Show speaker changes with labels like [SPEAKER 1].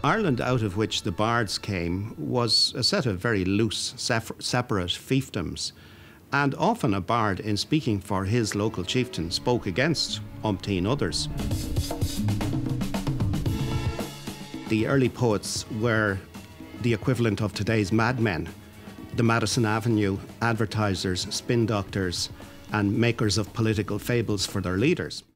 [SPEAKER 1] Ireland, out of which the Bards came, was a set of very loose, separate fiefdoms. And often a bard, in speaking for his local chieftain, spoke against umpteen others. The early poets were the equivalent of today's madmen, the Madison Avenue advertisers, spin doctors, and makers of political fables for their leaders.